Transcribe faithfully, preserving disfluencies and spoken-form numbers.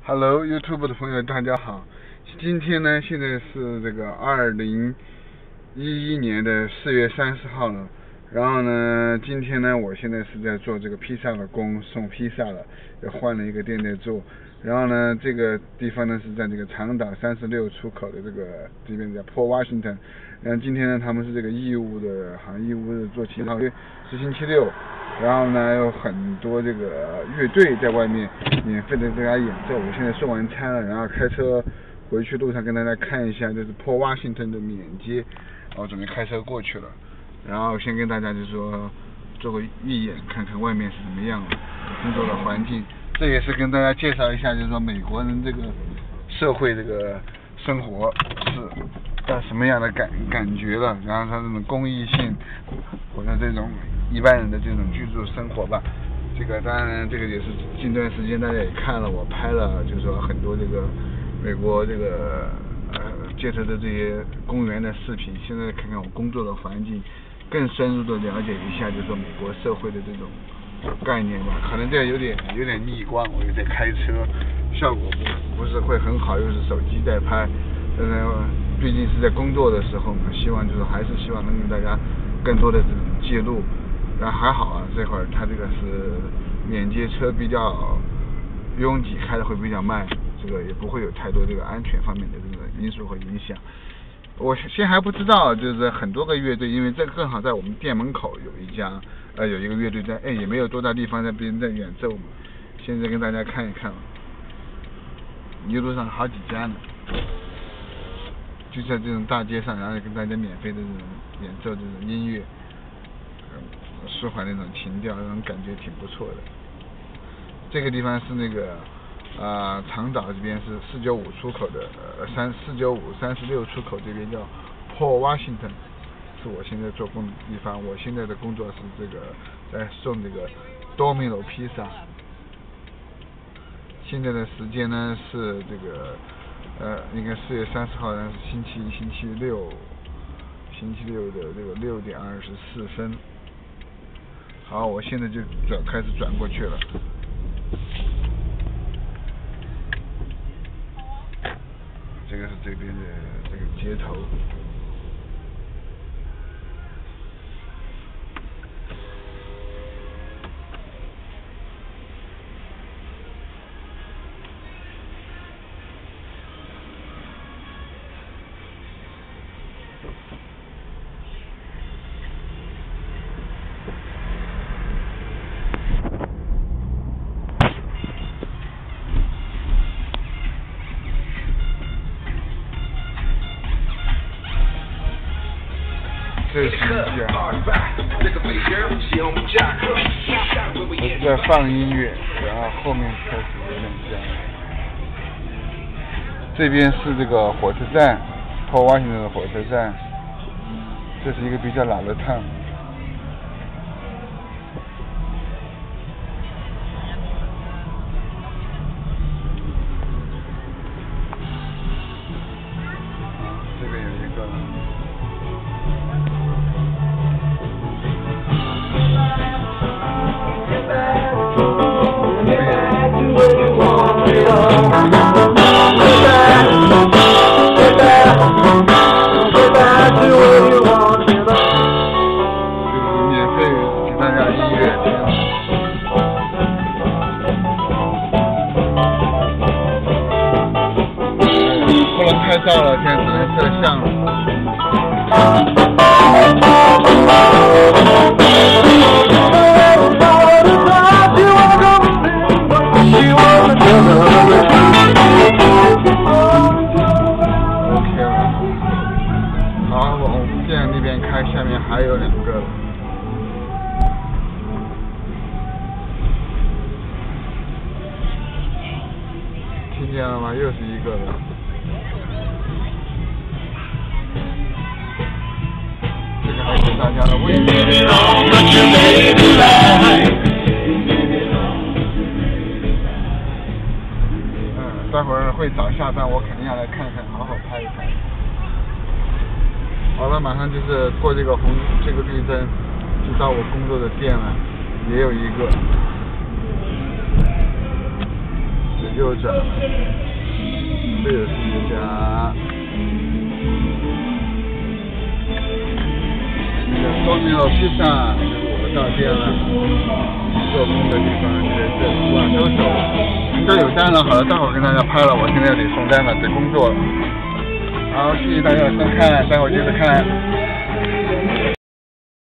Hello YouTube 的朋友，大家好。今天呢，现在是这个二零一一年的四月三十号了。然后呢，今天呢，我现在是在做这个披萨的工，送披萨了，也换了一个店在做。然后呢，这个地方呢是在这个长岛三十六出口的这个这边叫 Port Washington。然后今天呢，他们是这个义务的，好像义务的做祈祷，是星期六。然后呢，有很多这个乐队在外面免费的在家演奏。我现在送完餐了，然后开车回去路上跟大家看一下，就是 Port Washington 的缅街，我准备开车过去了。然后先跟大家就是说做个预演，看看外面是怎么样的工作的环境。这也是跟大家介绍一下，就是说美国人这个社会这个生活是到什么样的感感觉了，然后他这种公益性或者这种一般人的这种居住生活吧。这个当然这个也是近段时间大家也看了，我拍了就是说很多这个美国这个呃街头的这些公园的视频。现在看看我工作的环境，更深入的了解一下就是说美国社会的这种概念吧。可能这有点有点逆光，我又在开车，效果不不是会很好，又是手机在拍。但是毕竟是在工作的时候嘛，希望就是还是希望能给大家更多的这种记录。然后还好啊，这会儿它这个是缅街车比较拥挤，开的会比较慢，这个也不会有太多这个安全方面的这个因素和影响。我现在还不知道，就是很多个乐队，因为这个正好在我们店门口有一家，呃，有一个乐队在，哎，也没有多大地方在别人在演奏嘛。现在跟大家看一看，一路上好几家呢，就在这种大街上，然后跟大家免费的这种演奏这种音乐，嗯，舒缓那种情调，那种感觉挺不错的。这个地方是那个。啊，长岛这边是四九五出口的，呃，三四九五三十六出口这边叫 Port Washington， 是我现在做工的地方。我现在的工作是这个在送这个 Domino 披萨。现在的时间呢是这个呃，应该四月三十号呢是星期星期六，星期六的这个六点二十四分。好，我现在就转开始转过去了。这个是这边的这个街头，这是一家，我是在放音乐，然后后面开始有两家。这边是这个火车站，Port Washington的火车站，这是一个比较老的趟。这边有一个。拍照了，现在只能摄像了。OK 了，好，往店那边开，下面还有两个。听见了吗？又是一个了。这个还是大家的位置。嗯，待会儿会早下班，我肯定要来看看，好好拍一拍。好了，马上就是过这个红这个绿灯，就到我工作的店了，也有一个。 右转，贝尔世界家。那个多米诺披萨，就是我们到店了。做工的地方就在这里，哇，收手，都有单了。好了，待会儿跟大家拍了，我现在得送单了，得工作了。好，谢谢大家的收看，待会儿接着看。